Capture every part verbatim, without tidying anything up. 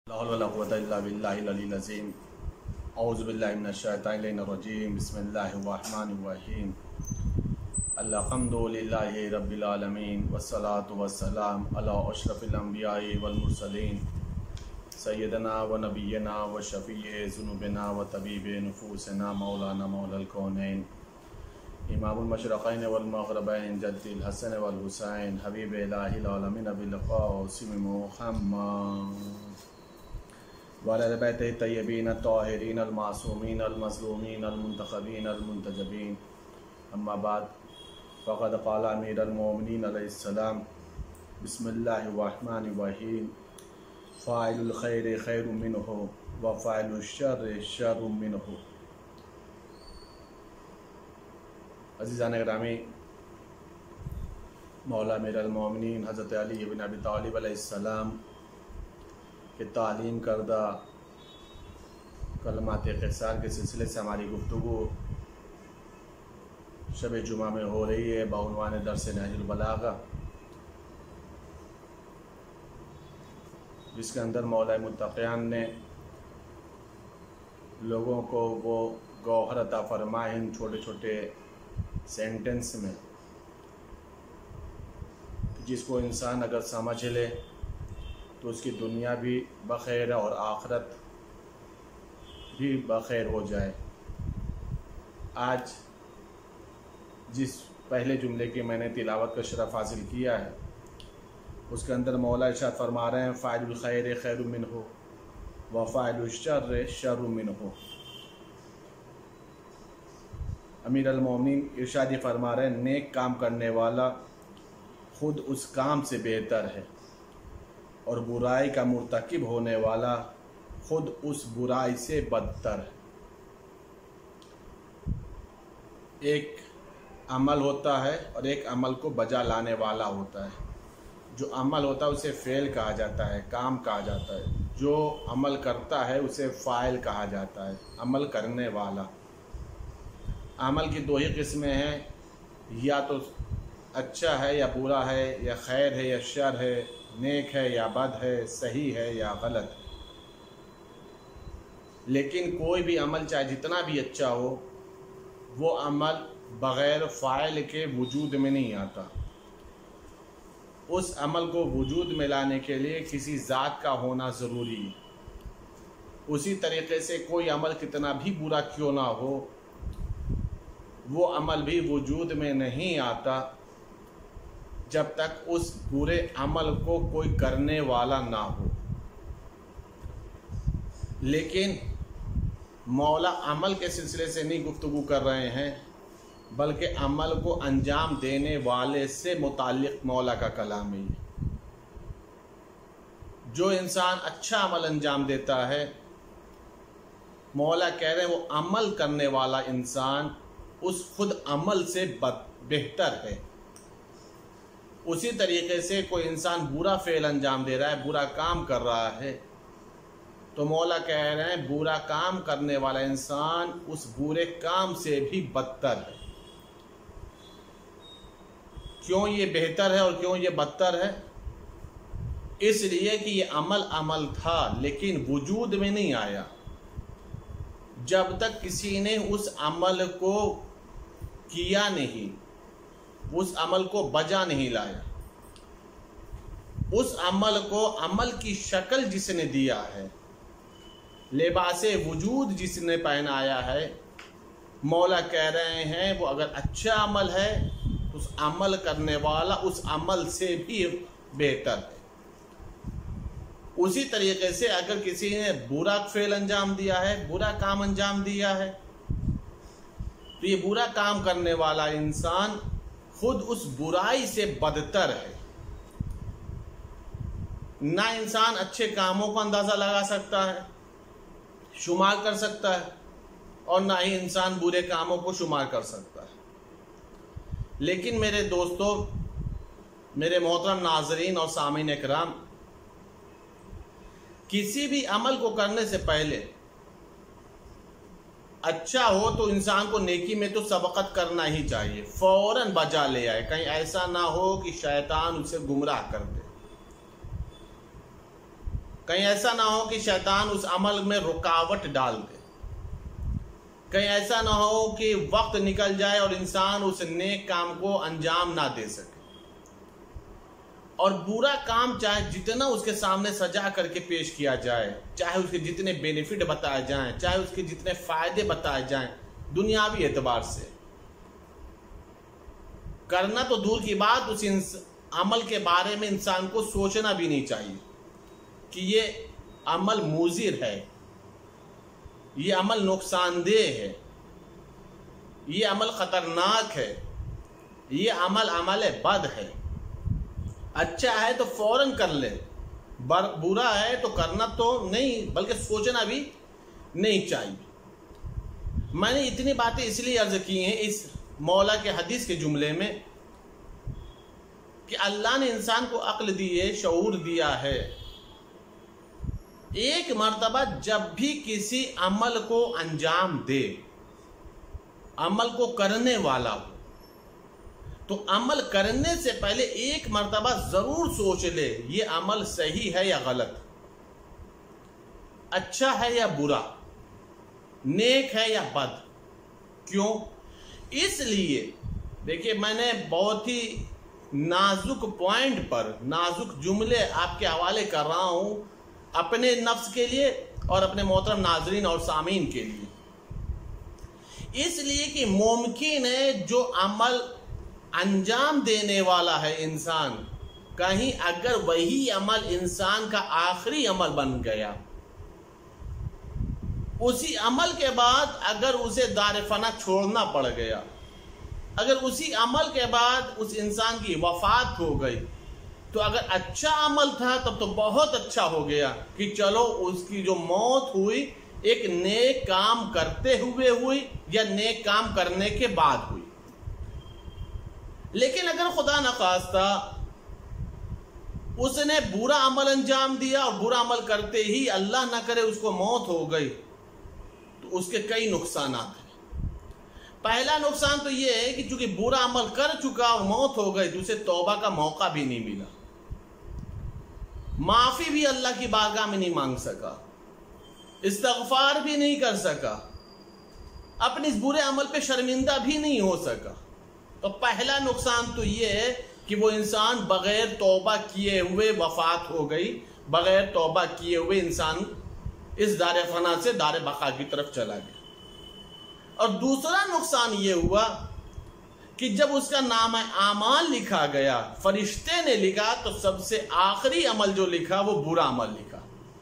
لا حول ولا قوة إلا بالله العلي العظيم أعوذ بالله من الشيطان الرجيم بسم الله الرحمن الرحيم الحمد لله رب العالمين والصلاة والسلام على أشرف الأنبياء والمرسلين سيدنا ونبينا وشفيع ذنوبنا وطبيب نفوسنا مولانا مولى الكونين امام المشرقين والمغربين جد الحسن والحسين حبيب إله العالمين بالقاسم محمد وعلى بیتہ الطیبین الطاہرین المعصومین المظلومین المنتخبین المنتجبین اما بعد فقد قال امیر المؤمنین علیہ السلام بسم اللہ الرحمن الرحیم فاعل الخیر خیر منہ وفاعل الشر شر منہ۔ عزیزان گرامی، مولا امیر المؤمنین حضرت علی بن ابی طالب علیہ السلام کہ تعلیم کردہ کلمات قصار کے سلسلے سے ہماری گفتگو شب جمعہ میں ہو رہی ہے بعنوان درس نہج البلاغہ، جس کے اندر مولا متقیان نے لوگوں کو وہ گوہر عطا فرمائے ان چھوٹے چھوٹے سینٹنس میں جس کو انسان اگر سمجھ لے تو اس کی دنیا بھی بخیر ہے اور آخرت بھی بخیر ہو جائے۔ آج جس پہلے جملے کی میں نے تلاوت کا شرف حاصل کیا ہے اس کے اندر مولا ارشاد فرما رہے ہیں فاعل الخیر خیر منہ وفاعل الشر شر منہ۔ امیر المومنین ارشاد فرما رہے ہیں نیک کام کرنے والا خود اس کام سے بہتر ہے اور برائی کا مرتکب ہونے والا خود اس برائی سے بدتر ہے۔ ایک عمل ہوتا ہے اور ایک عمل کو بجا لانے والا ہوتا ہے۔ جو عمل ہوتا ہے اسے فعل کہا جاتا ہے، کام کہا جاتا ہے۔ جو عمل کرتا ہے اسے فاعل کہا جاتا ہے، عمل کرنے والا۔ عمل کی دو ہی قسمیں ہیں، یا تو اچھا ہے یا برا ہے، یا خیر ہے یا شر ہے، نیک ہے یا بد ہے، صحیح ہے یا غلط ہے۔ لیکن کوئی بھی عمل چاہے جتنا بھی اچھا ہو وہ عمل بغیر فاعل کے وجود میں نہیں آتا۔ اس عمل کو وجود میں لانے کے لیے کسی ذات کا ہونا ضروری ہے۔ اسی طریقے سے کوئی عمل کتنا بھی برا کیوں نہ ہو وہ عمل بھی وجود میں نہیں آتا جب تک اس برے عمل کو کوئی کرنے والا نہ ہو۔ لیکن مولا عمل کے سلسلے سے نہیں گفتگو کر رہے ہیں بلکہ عمل کو انجام دینے والے سے متعلق مولا کا کلام ہے۔ جو انسان اچھا عمل انجام دیتا ہے مولا کہہ رہے ہیں وہ عمل کرنے والا انسان اس خود عمل سے بہتر ہے۔ اسی طریقے سے کوئی انسان برا فعل انجام دے رہا ہے، برا کام کر رہا ہے تو مولا کہہ رہے ہیں برا کام کرنے والا انسان اس برے کام سے بھی بدتر ہے۔ کیوں یہ بہتر ہے اور کیوں یہ بدتر ہے؟ اس لیے کہ یہ عمل عمل تھا لیکن وجود میں نہیں آیا جب تک کسی نے اس عمل کو کیا نہیں، اس عمل کو بجا نہیں لایا۔ اس عمل کو عمل کی شکل جس نے دیا ہے، لباس وجود جس نے پہنایا ہے، مولا کہہ رہے ہیں وہ اگر اچھا عمل ہے اس عمل کرنے والا اس عمل سے بھی بہتر ہے۔ اسی طریقے سے اگر کسی نے برا فعل انجام دیا ہے، برا کام انجام دیا ہے تو یہ برا کام کرنے والا انسان خود اس برائی سے بدتر ہے۔ نہ انسان اچھے کاموں کو اندازہ لگا سکتا ہے، شمار کر سکتا ہے، اور نہ ہی انسان برے کاموں کو شمار کر سکتا ہے۔ لیکن میرے دوستو، میرے محترم ناظرین اور سامعین اکرام، کسی بھی عمل کو کرنے سے پہلے اچھا ہو تو انسان کو نیکی میں تو سبقت کرنا ہی چاہیے، فوراً بجا لے آئے، کہیں ایسا نہ ہو کہ شیطان اسے گمراہ کر دے۔ کہیں ایسا نہ ہو کہ شیطان اس عمل میں رکاوٹ ڈال دے، کہیں ایسا نہ ہو کہ وقت نکل جائے اور انسان اس نیک کام کو انجام نہ دے سکے، اور برا کام چاہے جتنا اس کے سامنے سجا کر کے پیش کیا جائے، چاہے اس کے جتنے بینیفٹ بتائے جائیں، چاہے اس کے جتنے فائدے بتائے جائیں دنیاوی اعتبار سے، کرنا تو دور کی بات، اس عمل کے بارے میں انسان کو سوچنا بھی نہیں چاہیے کہ یہ عمل مضر ہے، یہ عمل نقصان دہ ہے، یہ عمل خطرناک ہے، یہ عمل عمل بد ہے۔ اچھا ہے تو فوراً کر لے، برا ہے تو کرنا تو نہیں بلکہ سوچنا بھی نہیں چاہیے۔ میں نے اتنی باتیں اس لیے عرض کی ہیں اس مولا کے حدیث کے جملے میں کہ اللہ نے انسان کو عقل دی ہے، شعور دیا ہے، ایک مرتبہ جب بھی کسی عمل کو انجام دے، عمل کو کرنے والا ہو، تو عمل کرنے سے پہلے ایک مرتبہ ضرور سوچ لے یہ عمل صحیح ہے یا غلط، اچھا ہے یا برا، نیک ہے یا بد۔ کیوں؟ اس لیے دیکھیے میں نے بہت ہی نازک پوائنٹ پر نازک جملے آپ کے حوالے کر رہا ہوں اپنے نفس کے لیے اور اپنے محترم ناظرین اور سامعین کے لیے، اس لیے کہ ممکن ہے جو عمل انجام دینے والا ہے انسان، کہیں اگر وہی عمل انسان کا آخری عمل بن گیا، اسی عمل کے بعد اگر اسے دار فنا چھوڑنا پڑ گیا، اگر اسی عمل کے بعد اس انسان کی وفات ہو گئی، تو اگر اچھا عمل تھا تب تو بہت اچھا ہو گیا کہ چلو اس کی جو موت ہوئی ایک نیک کام کرتے ہوئے ہوئی یا نیک کام کرنے کے بعد ہوئی۔ لیکن اگر خدا نخواستہ اس نے برا عمل انجام دیا اور برا عمل کرتے ہی اللہ نہ کرے اس کو موت ہو گئی، تو اس کے کئی نقصانات ہیں۔ پہلا نقصان تو یہ ہے کہ چونکہ برا عمل کر چکا اور موت ہو گئی تو اسے توبہ کا موقع بھی نہیں ملا، معافی بھی اللہ کی بارگاہ میں نہیں مانگ سکا، استغفار بھی نہیں کر سکا، اپنے اس برے عمل پہ شرمندہ بھی نہیں ہو سکا۔ تو پہلا نقصان تو یہ ہے کہ وہ انسان بغیر توبہ کیے ہوئے وفات ہو گئی، بغیر توبہ کیے ہوئے انسان اس دار فنا سے دار بقا کی طرف چلا گیا۔ اور دوسرا نقصان یہ ہوا کہ جب اس کا نام اعمال لکھا گیا، فرشتے نے لکھا، تو سب سے آخری عمل جو لکھا وہ برا عمل لکھا۔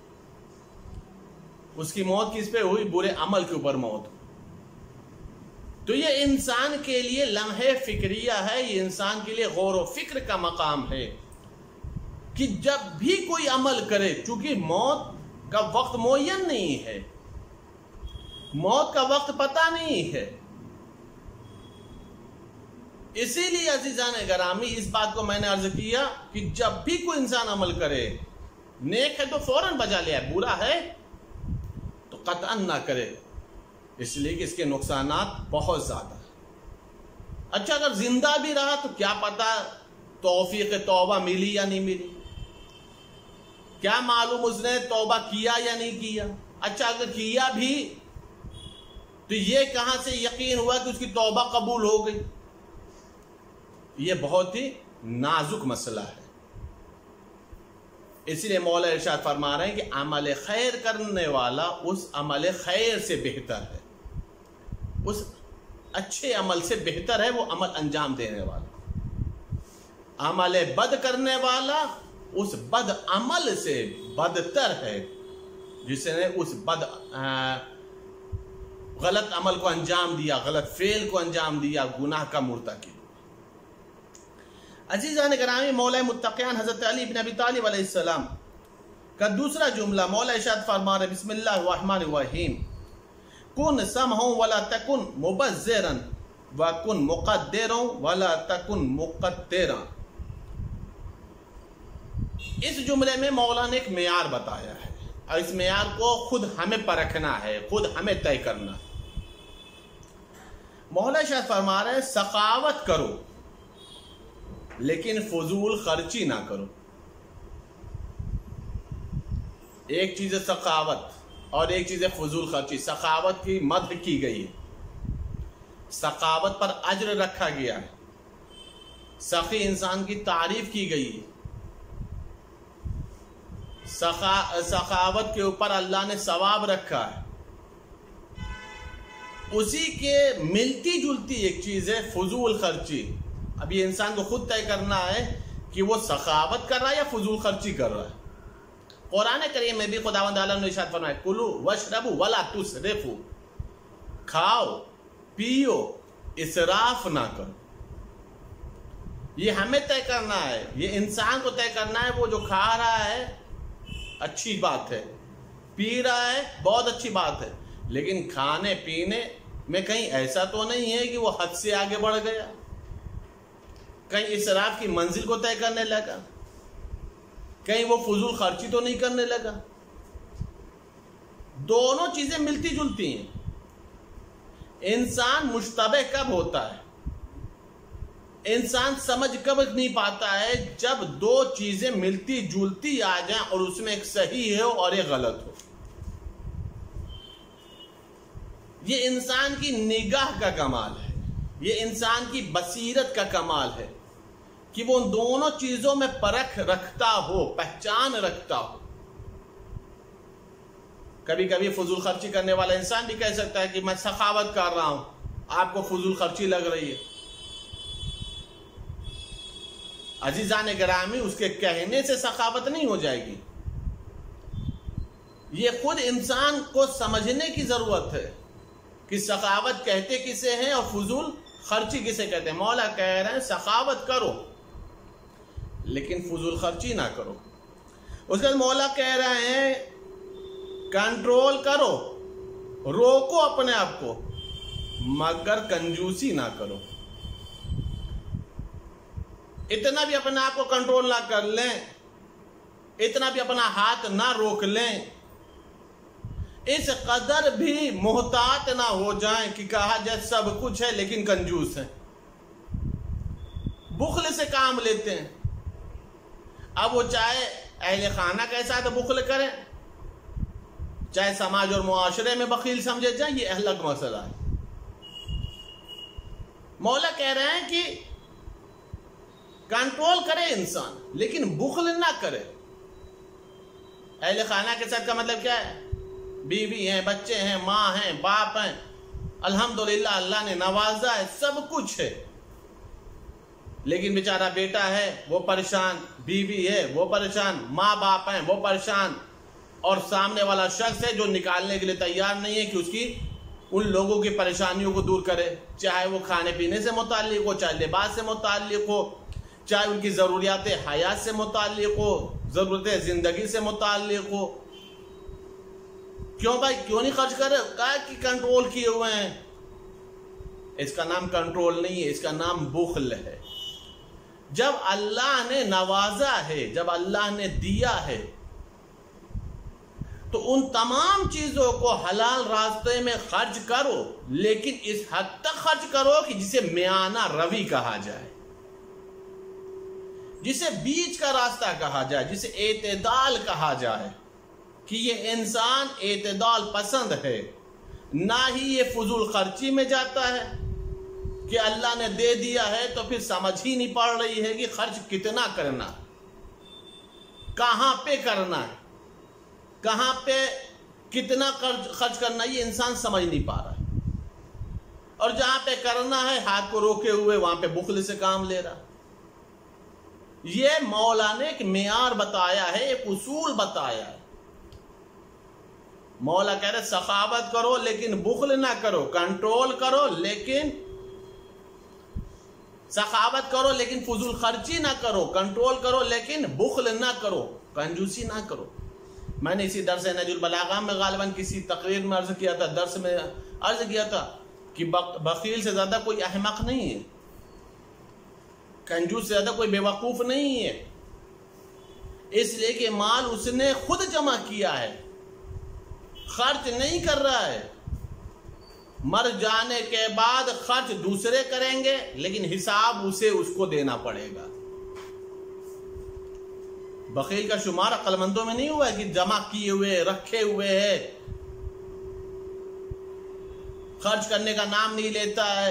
اس کی موت کس پہ ہوئی؟ برے عمل کے اوپر موت ہوئی۔ تو یہ انسان کے لیے لمحے فکریہ ہے، یہ انسان کے لیے غور و فکر کا مقام ہے کہ جب بھی کوئی عمل کرے، چونکہ موت کا وقت معین نہیں ہے، موت کا وقت پتہ نہیں ہے، اسی لیے عزیزان گرامی اس بات کو میں نے عرض کیا کہ جب بھی کوئی انسان عمل کرے، نیک ہے تو فوراً بجا لیا، برا ہے تو قطعاً نہ کرے، اس لیے کہ اس کے نقصانات بہت زیادہ ہیں۔ اچھا اگر زندہ بھی رہا تو کیا پتا توفیق توبہ ملی یا نہیں ملی، کیا معلوم اس نے توبہ کیا یا نہیں کیا۔ اچھا اگر کیا بھی تو یہ کہاں سے یقین ہوا کہ اس کی توبہ قبول ہو گئی؟ یہ بہت ہی نازک مسئلہ ہے۔ اس لیے مولا ارشاد فرما رہے ہیں کہ عمل خیر کرنے والا اس عمل خیر سے بہتر ہے، اس اچھے عمل سے بہتر ہے وہ عمل انجام دینے والا۔ عمل بد کرنے والا اس بد عمل سے بدتر ہے جس نے اس بد غلط عمل کو انجام دیا، غلط فعل کو انجام دیا، گناہ کا مرتکب۔ عزیزان گرامی، مولا متقیان حضرت علی بن ابی طالب علیہ السلام کا دوسرا جملہ مولا ارشاد فرما رہے بسم اللہ الرحمن الرحیم، کن سمعا ولا تکن مبذرا وکن مقدرا ولا تکن مقترا۔ اس جملے میں مولا نے ایک معیار بتایا ہے اور اس معیار کو خود ہمیں پرکھنا ہے، خود ہمیں طے کرنا ہے۔ مولا ارشاد فرما رہے سخاوت کرو لیکن فضول خرچی نہ کرو۔ ایک چیز ہے سخاوت اور ایک چیز ہے فضول خرچی. سخاوت کی مدح کی گئی ہے، سخاوت پر اجر رکھا گیا ہے، سخی انسان کی تعریف کی گئی ہے. سخا سخاوت کے اوپر اللہ نے ثواب رکھا ہے. اسی کے ملتی جلتی ایک چیز ہے فضول خرچی. اب یہ انسان کو خود طے کرنا ہے کہ وہ سخاوت کر رہا ہے یا فضول خرچی کر رہا ہے. قرآن کریم میں بھی خداوند عالم نے ارشاد فرمایا کلو واشربوا ولا تسرفوا، کھاؤ پیو اسراف نہ کرو. یہ ہمیں طے کرنا ہے، یہ انسان کو طے کرنا ہے. وہ جو کھا رہا ہے اچھی بات ہے، پی رہا ہے بہت اچھی بات ہے، لیکن کھانے پینے میں کہیں ایسا تو نہیں ہے کہ وہ حد سے آگے بڑھ گیا، کہیں اسراف کی منزل کو طے کرنے لگا، کہیں وہ فضول خرچی تو نہیں کرنے لگا. دونوں چیزیں ملتی جلتی ہیں. انسان مشتبہ کب ہوتا ہے، انسان سمجھ کب نہیں پاتا ہے، جب دو چیزیں ملتی جلتی آ جائیں اور اس میں ایک صحیح ہو اور ایک غلط ہو. یہ انسان کی نگاہ کا کمال ہے، یہ انسان کی بصیرت کا کمال ہے کہ وہ ان دونوں چیزوں میں پرکھ رکھتا ہو، پہچان رکھتا ہو. کبھی کبھی فضول خرچی کرنے والا انسان بھی کہہ سکتا ہے کہ میں سخاوت کر رہا ہوں، آپ کو فضول خرچی لگ رہی ہے. عزیزان گرامی، اس کے کہنے سے سخاوت نہیں ہو جائے گی. یہ خود انسان کو سمجھنے کی ضرورت ہے کہ سخاوت کہتے کسے ہیں اور فضول خرچی کسے کہتے ہیں. مولا کہہ رہے ہیں سخاوت کرو لیکن فضول خرچی نہ کرو. اس کے بعد مولا کہہ رہے ہیں کنٹرول کرو، روکو اپنے آپ کو، مگر کنجوسی نہ کرو. اتنا بھی اپنے آپ کو کنٹرول نہ کر لیں، اتنا بھی اپنا ہاتھ نہ روک لیں، اس قدر بھی محتاط نہ ہو جائیں کہ کہا جائے سب کچھ ہے لیکن کنجوس ہیں، بخل سے کام لیتے ہیں. اب وہ چاہے اہل خانہ کے ساتھ بخل کریں، چاہے سماج اور معاشرے میں بخیل سمجھے جائیں، یہ الگ مسئلہ ہے. مولا کہہ رہے ہیں کہ کنٹرول کرے انسان لیکن بخل نہ کرے. اہل خانہ کے ساتھ کا مطلب کیا ہے؟ بیوی ہیں، بچے ہیں، ماں ہیں، باپ ہیں، الحمدللہ اللہ نے نوازا ہے، سب کچھ ہے، لیکن بیچارہ بیٹا ہے وہ پریشان، بیوی ہے وہ پریشان، ماں باپ ہیں وہ پریشان، اور سامنے والا شخص ہے جو نکالنے کے لیے تیار نہیں ہے کہ اس کی ان لوگوں کی پریشانیوں کو دور کرے، چاہے وہ کھانے پینے سے متعلق ہو، چاہے لباس سے متعلق ہو، چاہے ان کی ضروریات حیات سے متعلق ہو، ضرورت زندگی سے متعلق ہو. کیوں بھائی کیوں نہیں خرچ کر رہے؟ کہا کہ کنٹرول کیے ہوئے ہیں. اس کا نام کنٹرول نہیں ہے، اس کا نام بخل ہے. جب اللہ نے نوازا ہے، جب اللہ نے دیا ہے، تو ان تمام چیزوں کو حلال راستے میں خرچ کرو، لیکن اس حد تک خرچ کرو کہ جسے میانہ روی کہا جائے، جسے بیچ کا راستہ کہا جائے، جسے اعتدال کہا جائے کہ یہ انسان اعتدال پسند ہے. نہ ہی یہ فضول خرچی میں جاتا ہے کہ اللہ نے دے دیا ہے تو پھر سمجھ ہی نہیں پڑ رہی ہے کہ خرچ کتنا کرنا، کہاں پہ کرنا ہے، کہاں پہ کتنا خرچ کرنا، یہ انسان سمجھ نہیں پا رہا ہے. اور جہاں پہ کرنا ہے ہاتھ کو روکے ہوئے وہاں پہ بخل سے کام لے رہا. یہ مولا نے ایک معیار بتایا ہے، ایک اصول بتایا ہے. مولا کہہ رہے سخاوت کرو لیکن بخل نہ کرو، کنٹرول کرو لیکن سخاوت کرو لیکن فضول خرچی نہ کرو، کنٹرول کرو لیکن بخل نہ کرو، کنجوسی نہ کرو. میں نے اسی درس نہج البلاغہ میں غالباً کسی تقریر میں عرض کیا تھا، درس میں عرض کیا تھا کہ بخیل سے زیادہ کوئی احمق نہیں ہے، کنجوس سے زیادہ کوئی بے وقوف نہیں ہے، اس لیے کہ مال اس نے خود جمع کیا ہے، خرچ نہیں کر رہا ہے. مر جانے کے بعد خرچ دوسرے کریں گے لیکن حساب اسے اس کو دینا پڑے گا. بخیل کا شمار عقل مندوں میں نہیں ہوا ہے کہ جمع کیے ہوئے رکھے ہوئے ہے، خرچ کرنے کا نام نہیں لیتا ہے۔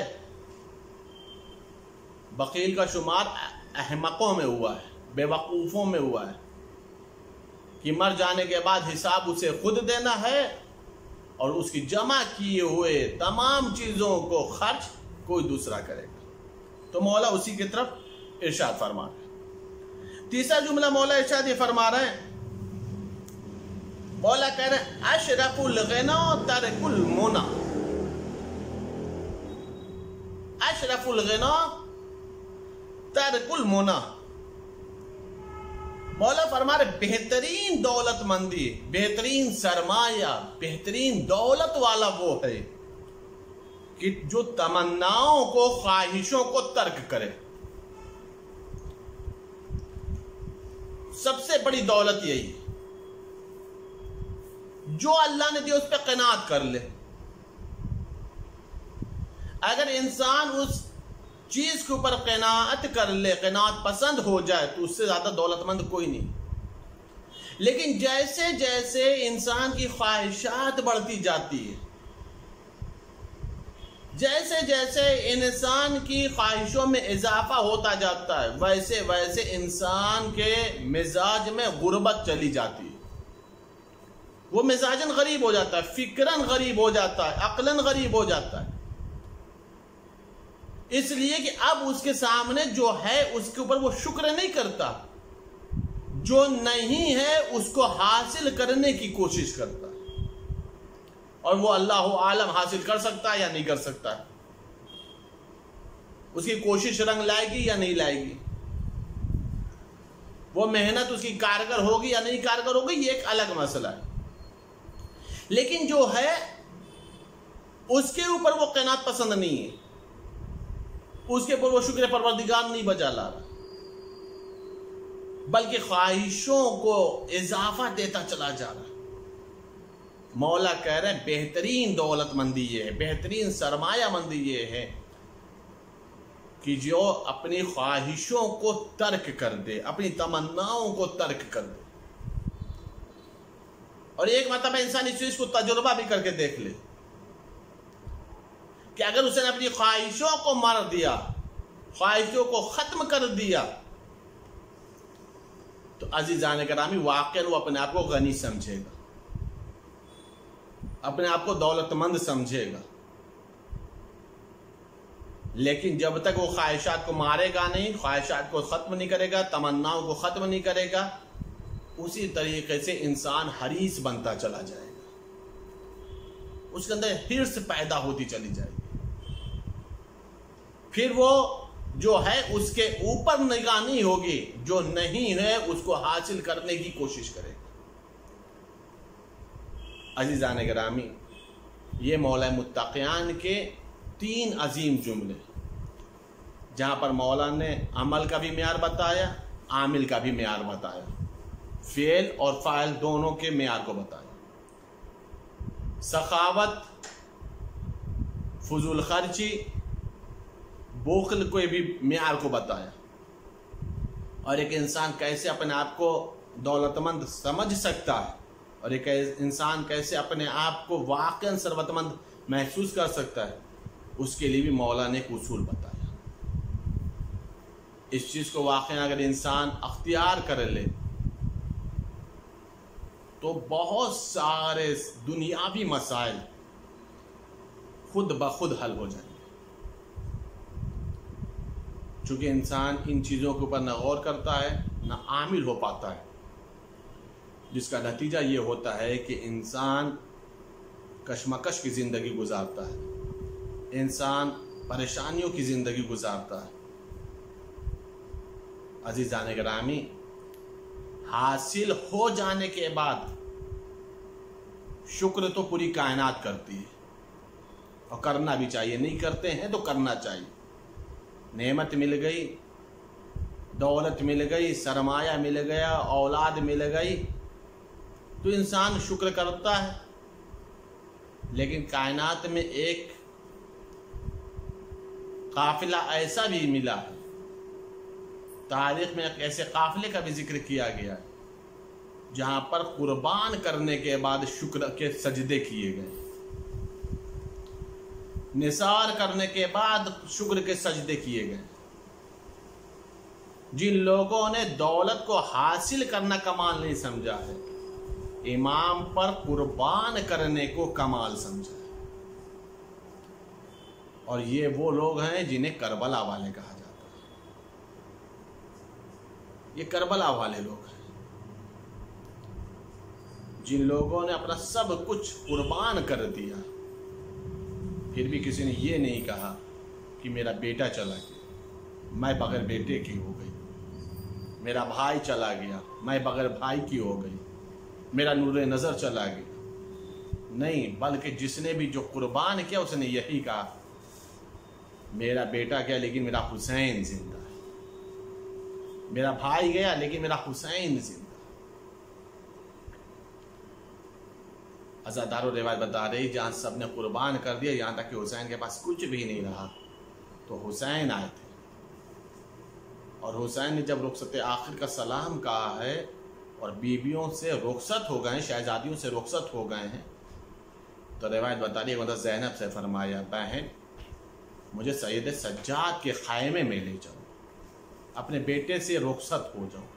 بخیل کا شمار احمقوں میں ہوا ہے، بے وقوفوں میں ہوا ہے کہ مر جانے کے بعد حساب اسے خود دینا ہے اور اس کی جمع کیے ہوئے تمام چیزوں کو خرچ کوئی دوسرا کرے گا۔ تو مولا اسی کی طرف ارشاد فرما رہے ہیں۔ تیسرا جملہ مولا ارشاد یہ فرما رہے ہیں، مولا کہہ رہے ہیں اشرف الغنا ترک المنى، اشرف الغنا ترک المنى۔ مولا فرما رہے بہترین دولت مندی، بہترین سرمایہ، بہترین دولت والا وہ ہے کہ جو تمناؤں کو، خواہشوں کو ترک کرے۔ سب سے بڑی دولت یہی ہے، جو اللہ نے دیا اس پہ قناعت کر لے۔ اگر انسان اس چیز کے اوپر قناعت کر لے، قناعت پسند ہو جائے، تو اس سے زیادہ دولت مند کوئی نہیں۔ لیکن جیسے جیسے انسان کی خواہشات بڑھتی جاتی ہے، جیسے جیسے انسان کی خواہشوں میں اضافہ ہوتا جاتا ہے، ویسے ویسے انسان کے مزاج میں غربت چلی جاتی ہے۔ وہ مزاجن غریب ہو جاتا ہے، فکرن غریب ہو جاتا ہے، عقلن غریب ہو جاتا ہے، اس لیے کہ اب اس کے سامنے جو ہے اس کے اوپر وہ شکر نہیں کرتا، جو نہیں ہے اس کو حاصل کرنے کی کوشش کرتا ہے، اور وہ اللہ عالم حاصل کر سکتا ہے یا نہیں کر سکتا ہے، اس کی کوشش رنگ لائے گی یا نہیں لائے گی، وہ محنت اس کی کارگر ہوگی یا نہیں کارگر ہوگی، یہ ایک الگ مسئلہ ہے۔ لیکن جو ہے اس کے اوپر وہ قناعت پسند نہیں ہے، اس کے اوپر وہ شکر پروردگار نہیں بجا لا رہا، بلکہ خواہشوں کو اضافہ دیتا چلا جا رہا۔ مولا کہہ رہے ہیں بہترین دولت مندی یہ ہے، بہترین سرمایہ مندی یہ ہے کہ جو اپنی خواہشوں کو ترک کر دے، اپنی تمناؤں کو ترک کر دے۔ اور ایک مرتبہ انسان اس چیز کو تجربہ بھی کر کے دیکھ لے کہ اگر اس نے اپنی خواہشوں کو مار دیا، خواہشوں کو ختم کر دیا، تو عزیزان گرامی واقعاً وہ اپنے آپ کو غنی سمجھے گا، اپنے آپ کو دولت مند سمجھے گا۔ لیکن جب تک وہ خواہشات کو مارے گا نہیں، خواہشات کو ختم نہیں کرے گا، تمناؤں کو ختم نہیں کرے گا، اسی طریقے سے انسان حریص بنتا چلا جائے گا، اس کے اندر حرص پیدا ہوتی چلی جائے گی، پھر وہ جو ہے اس کے اوپر نگاہ نہیں ہوگی، جو نہیں ہے اس کو حاصل کرنے کی کوشش کرے گا۔ عزیزان گرامی، یہ مولا متقیان کے تین عظیم جملے، جہاں پر مولا نے عمل کا بھی معیار بتایا، عامل کا بھی معیار بتایا، فعل اور فاعل دونوں کے معیار کو بتایا، سخاوت، فضول خرچی، بخل کو بھی معیار کو بتایا، اور ایک انسان کیسے اپنے آپ کو دولت مند سمجھ سکتا ہے، اور ایک انسان کیسے اپنے آپ کو واقعاً ثروت مند محسوس کر سکتا ہے، اس کے لیے بھی مولا نے ایک اصول بتایا۔ اس چیز کو واقعاً اگر انسان اختیار کر لے تو بہت سارے دنیاوی مسائل خود بخود حل ہو جائیں گے، چونکہ انسان ان چیزوں کے اوپر نہ غور کرتا ہے نہ عامل ہو پاتا ہے، جس کا نتیجہ یہ ہوتا ہے کہ انسان کشمکش کی زندگی گزارتا ہے، انسان پریشانیوں کی زندگی گزارتا ہے۔ عزیزان گرامی، حاصل ہو جانے کے بعد شکر تو پوری کائنات کرتی ہے، اور کرنا بھی چاہیے، نہیں کرتے ہیں تو کرنا چاہیے۔ نعمت مل گئی، دولت مل گئی، سرمایہ مل گیا، اولاد مل گئی، تو انسان شکر کرتا ہے۔ لیکن کائنات میں ایک قافلہ ایسا بھی ملا ہے، تاریخ میں ایک ایسے قافلے کا بھی ذکر کیا گیا ہے جہاں پر قربان کرنے کے بعد شکر کے سجدے کیے گئے، نثار کرنے کے بعد شکر کے سجدے کیے گئے، جن لوگوں نے دولت کو حاصل کرنا کمال نہیں سمجھا ہے، امام پر قربان کرنے کو کمال سمجھا ہے، اور یہ وہ لوگ ہیں جنہیں کربلا والے کہا جاتا ہے۔ یہ کربلا والے لوگ ہیں جن لوگوں نے اپنا سب کچھ قربان کر دیا، پھر بھی کسی نے یہ نہیں کہا کہ میرا بیٹا چلا گیا، میں بغیر بیٹے کی ہو گئی، میرا بھائی چلا گیا، میں بغیر بھائی کی ہو گئی، میرا نور نظر چلا گیا۔ نہیں، بلکہ جس نے بھی جو قربان کیا اس نے یہی کہا میرا بیٹا گیا لیکن میرا حسین زندہ ہے، میرا بھائی گیا لیکن میرا حسین زندہ ہے۔ عزادارو روایت بتا رہی جہاں سب نے قربان کر دیا، یہاں تک کہ حسین کے پاس کچھ بھی نہیں رہا تو حسین آئے تھے، اور حسین نے جب رخصت آخر کا سلام کہا ہے اور بیویوں سے رخصت ہو گئے ہیں، شہزادیوں سے رخصت ہو گئے ہیں، تو روایت بتا رہی ہے مطلب زینب سے فرمایا بہن مجھے سید سجاد کے خیمے میں لے جاؤ، اپنے بیٹے سے رخصت ہو جاؤ،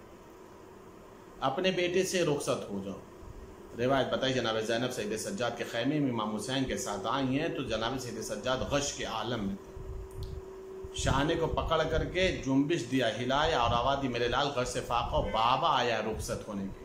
اپنے بیٹے سے رخصت ہو جاؤ۔ روایت بتائی جناب زینب سید سجاد کے خیمے میں امام حسین کے ساتھ آئی ہیں تو جناب سید سجاد غش کے عالم میں تھے، شانے کو پکڑ کر کے جنبش دیا، ہلایا اور آواز دی میرے لال غش سے فاقہ، بابا آیا رخصت ہونے کے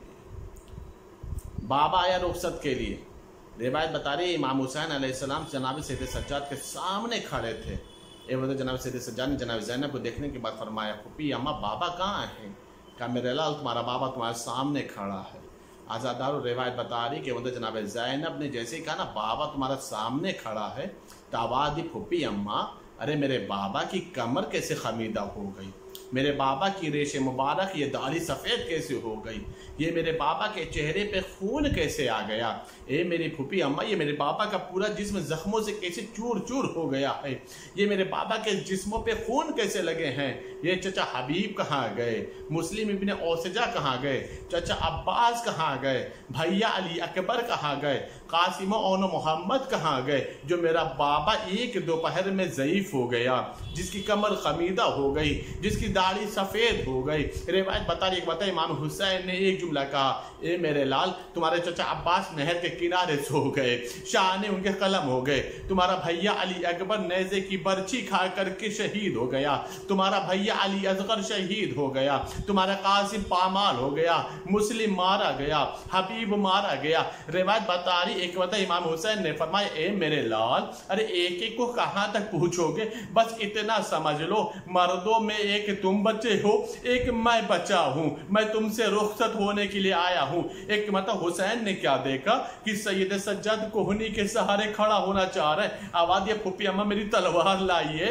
لیے، بابا آیا رخصت کے لیے۔ روایت بتا رہی ہے امام حسین علیہ السلام جناب سید سجاد کے سامنے کھڑے تھے، ایک وقت جناب سید سجاد نے جناب زینب کو دیکھنے کے بعد فرمایا پھوپھی اماں بابا کہاں ہیں؟ کہا میرے لال تمہارا بابا تمہارے سامنے کھڑا ہے۔ آزادار روایت بتا رہی کہ وہ جناب زینب نے جیسے ہی کہا نا بابا تمہارا سامنے کھڑا ہے تو آواز دی پھوپھی اماں ارے میرے بابا کی کمر کیسے خمیدہ ہو گئی، میرے بابا کی ریش مبارک یہ داڑھی سفید کیسے ہو گئی، یہ میرے بابا کے چہرے پہ خون کیسے آ گیا، اے میری پھوپھی اماں یہ میرے بابا کا پورا جسم زخموں سے کیسے چور چور ہو گیا ہے، یہ میرے بابا کے جسموں پہ خون کیسے لگے ہیں، یہ چچا حبیب کہاں گئے، مسلم ابن اوسجہ کہاں گئے، چچا عباس کہاں گئے، بھیا علی اکبر کہاں گئے، قاسم و اون محمد کہاں گئے، جو میرا بابا ایک دوپہر میں ضعیف ہو گیا، جس کی کمر خمیدہ ہو گئی، جس کی داڑھی سفید ہو گئی۔ روایت بتا رہی ایک بتا امام حسین نے ایک جملہ کہا اے میرے لال تمہارے چچا عباس نہر کے کنارے سو گئے، شانے ان کے قلم ہو گئے، تمہارا بھیا علی اکبر نیزے کی برچھی کھا کر کے شہید ہو گیا، تمہارا بھیا علی اصغر شہید ہو گیا، تمہارا قاسم پامال ہو گیا، مسلم مارا گیا، حبیب مارا گیا۔ روایت بتا رہی ایک وقت امام حسین نے فرمایا اے میرے لال ارے ایک ایک کو کہاں تک پوچھو گے، بس اتنا سمجھ لو مردوں میں ایک تم بچے ہو ایک میں بچہ ہوں، میں تم سے رخصت ہونے کے لیے آیا ہوں۔ ایک مطلب حسین نے کیا دیکھا کہ سید سجاد کوہنی کے سہارے کھڑا ہونا چاہ رہے ہیں، آواز یہ پھوپھی اماں میری تلوار لائیے،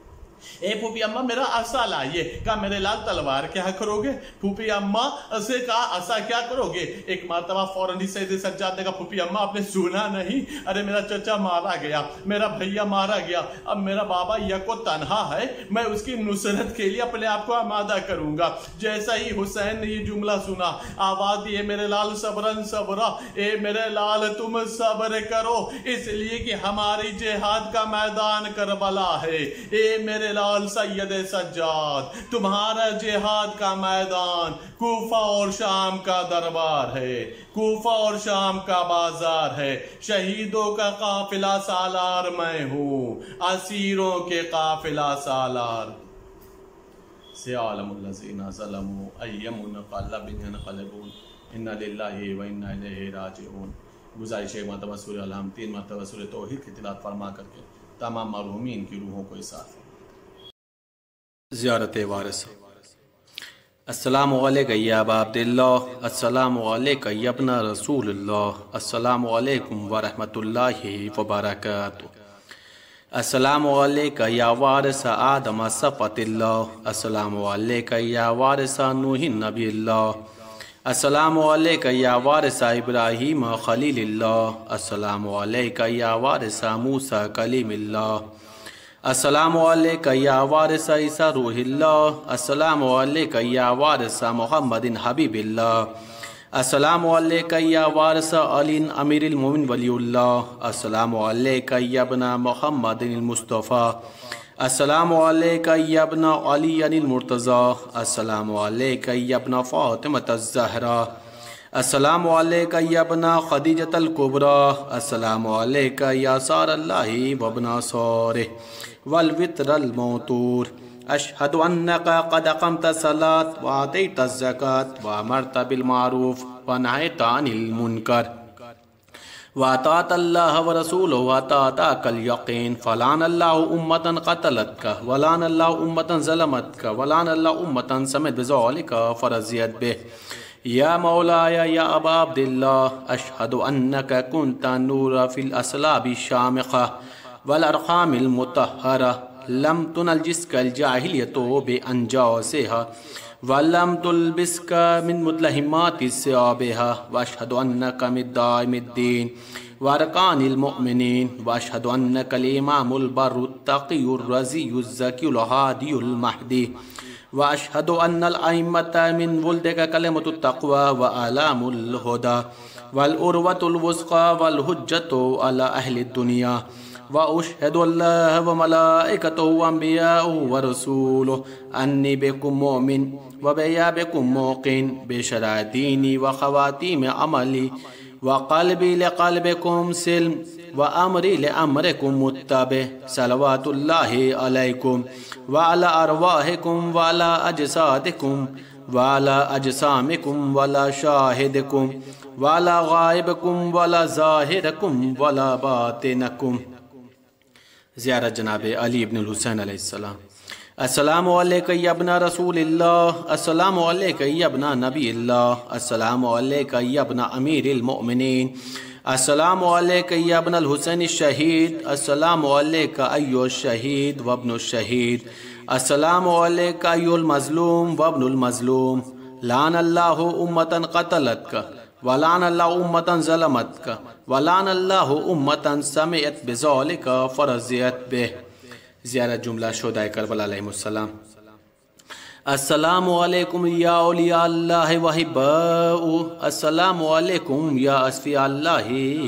اے پھوپھی اماں میرا عصا لائیے، کہا میرے لال تلوار کیا کرو گے، پھوپھی اماں سے کہا عصا کیا کرو گے، ایک مرتبہ فوراً سید سجاد نے کہا پھوپھی اماں آپ نے سنا نہیں، ارے میرا چچا مارا گیا، میرا بھیا مارا گیا، اب میرا بابا یکو تنہا ہے، میں اس کی نصرت کے لیے اپنے آپ کو آمادہ کروں گا۔ جیسا ہی حسین نے یہ جملہ سنا آواز دی اے میرے لال صبرن صبرا، اے میرے لال تم صبر کرو اس لیے کہ ہماری جہاد کا میدان کربلا ہے، اے میرے لال سید سجاد تمہارا جہاد کا میدان کوفہ اور شام کا دربار ہے، کوفہ اور شام کا بازار ہے، شہیدوں کا قافلہ سالار میں ہوں، اسیروں کے قافلہ سالار سیعلم الذین ظلموا ای منقلب ینقلبون انا للہ و انا الیہ راجعون۔ گزارش ہے مرتبہ سورہ الحمد تین مرتبہ سورہ توحید کی تلاوت فرما کر کے تمام مرحومین کی روحوں کو احساس زیارت وارث۔ السلام علیکم یا ابا عبداللہ، السلام علیکم یا ابن رسول اللہ، السلام علیکم ورحمۃ اللہ وبرکاتہ، السلام علیکم یا وارث آدم صفوت اللہ، السلام علیکم یا وارث نوح نبی اللہ، السلام علیکم یا وارث ابراہیم خلیل اللہ، السلام علیکم یا وارث موسیٰ کلیم اللہ، السلام علیکم یا وارث عیسیٰ روح اللہ، السلام علیکم یا وارث محمد حبیب اللہ، السلام علیکہ یا وارث علی امیر المومن ولی اللہ، السلام علیکہ یا ابن محمد المصطفیٰ، السلام علیکہ یا ابن علی المرتضیٰ، السلام علیکہ یا ابن فاطمۃ الزہرا، السلام علیکہ یا ابن خدیجۃ الکبریٰ، السلام علیکہ یا سار اللہ وابن سارہ والوتر الموتور، اشہد انک قد اقمت الصلاۃ وآتیت الزکاۃ وامرت بالمعروف ونہیت عن المنکر وَأَطَعْتَ اللَّهَ وَرَسُولَهُ وَأَطَعْتَكَ الْيَقِينَ فَلَعَنَ اللَّهُ أُمَّةً قَتَلَتْكَ وَلَعَنَ اللَّهُ أُمَّةً ظَلَمَتْكَ وَلَعَنَ اللَّهُ أُمَّةً سَمِعَتْ بِذَلِكَ فَرَضِيَتْ بِهِ يَا مَوْلَايَ يَا أَبَا عَبْدِ اللَّهِ أَشْهَدُ أَنَّكَ كُنْتَ النُّورَ فِي الْأَصْلَابِ الشَّامِخَةِ وَالْأَرْحَامِ الْمُطَهَّرَةِ لَمْ تُنَجِّسْكَ الْجَاهِلِيَّةُ بِأَنْجَاسِهَا وَلَمْ تُلْبِسْكَ مِنْ مُدْلَهِمَاتِ ثِيَابِهَا وَأَشْهَدُ أَنَّكَ مِنْ دَاعِمِ الدِّينِ وَأَرْكَانِ الْمُؤْمِنِينَ وَأَشْهَدُ أَنَّكَ الْإِمَامُ الْبَرُّ التَّقِيُّ الرَّزِيُّ الزَّكِيُّ الْهَادِيُّ الْمَهْدِيُّ وَأَشْهَدُ أَنَّ الْأَئِمَّةَ مِنْ وُلْدِكَ كَلِمَةُ التَّقْوَى وَأَعْلَامُ الْهُدَى وَالْعُرْوَةُ الْوُثْقَى وَالْحُجَّةُ عَلَى أَهْلِ الدُّنْيَا وأشهد الله وملائكته وأنبياءه ورسوله أني بكم مؤمن وبيا بكم موقن بشرع ديني وخواتيم عملي وقلبي لقلبكم سلم وأمري لأمركم متبع صلوات الله عليكم وعلى أرواحكم وعلى أجسادكم وعلى أجسامكم وعلى شاهدكم وعلى غائبكم وعلى ظاهركم وعلى باطنكم. زیارت جناب علی ابن الحسین علیہ السلام. السلام علیکہ یا ابن رسول اللہ، السلام علیکہ یا ابن نبی اللہ، السلام علیکہ یا ابن امیر المؤمنین، السلام علیکہ یا ابن الحسین الشہید، السلام علیکہ ایو الشہید وابن الشہید، السلام علیکہ ایو المظلوم وابن المظلوم، لعن اللہ امتا قتلتک وَلَعَنَ اللَّهُ أُمَّةً ظَلَمَتْكَ وَلَعَنَ اللَّهُ أُمَّةً سَمِعَتْ بِذَلِكَ فَرَضِيَتْ بِهِ. زیارت جملہ شہدائے کربلا علیہم السلام. السلام علیکم یا اولیاء اللہ وحباؤہ، السلام علیکم یا اصفیاء اللہ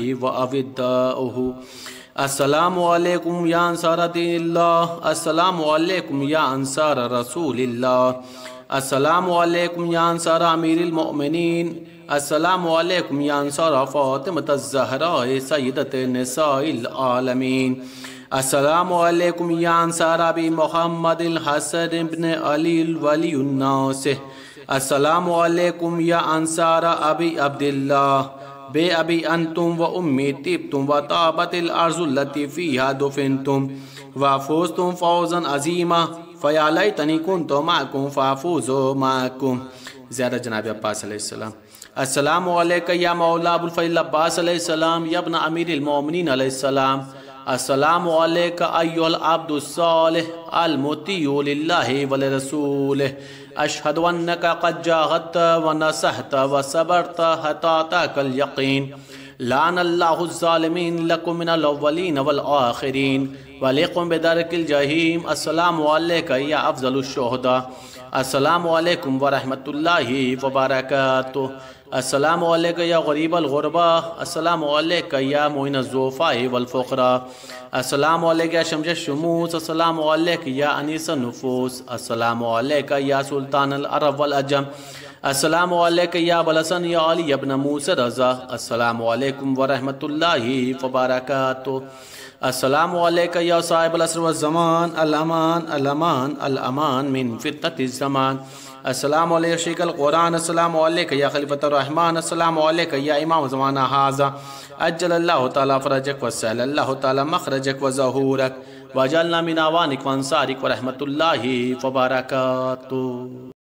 وعوداؤہ، السلام علیکم یا انصار دین اللہ، السلام علیکم یا انصار رسول اللہ، السلام علیکم یا انصار امیر المؤمنین، السلام علیکم یا انصار فاطمۃ الزہراء سیدۃ نساء العالمین، السلام علیکم یا انصار ابی محمد الحسن ابن علی الولی الناصح، السلام علیکم یا انصار ابی عبداللہ بے ابی انتم و امی طبتم و طابت الارض التي فیہا دفنتم وفوزتم فوزا عظیما فیا لیتنی کنت معکم فافوز معکم. زیارت جناب عباس علیہ السلام. السلام علیکہ یا مولا ابو الفضل عباس علیہ السلام یا ابن امیر المومنین علیہ السلام، السلام علیکہ ایوہ العبد الصالح المطیع للہ ولرسولہ، اشہد انکا قد جاہدت ونصحت وصبرت حتی اتاک الیقین، لعن اللہ الظالمین لکم من الاولین والآخرین ولیکم بدرک الجحیم. السلام علیکہ یا افضل الشہداء، السلام علیکم ورحمۃ اللہ وبرکاتہ، السلام علیکہ یا غریب الغربا، السلام علیکہ یا معین الضعفاء والفقراء، السلام علیکہ یا شمس الشموس، السلام علیکہ یا انیس النفوس، السلام علیکہ یا سلطان العرب والعجم، السلام علیکہ یا ابو الحسن یا علی ابن موسی رضا، السلام علیکم ورحمۃ اللہ وبرکاتہ، السلام علیکہ یا صاحب العصر والزمان، الامان الامان الامان من فتنة الزمان، السلام علیکہ شیخ القرآن، السلام علیکہ یا خلیفۃ الرحمن، السلام علیکہ یا امام زمانہ ھذا، اجل اللہ تعالی فرجک وسہل اللہ تعالی مخرجک وظہورک وجعلنا من اعوانک وانصارک ورحمۃ اللہ وبرکاتہ.